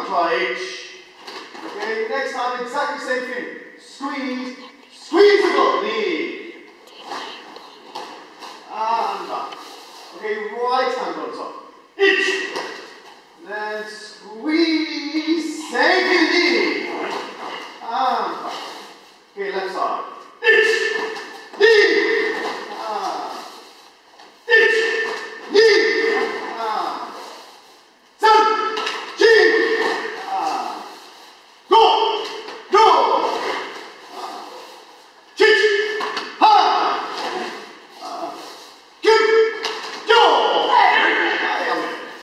try itch. Okay, next time exactly same thing. Squeeze, squeeze the glove, knee. And back. Okay, right hand on top. Itch.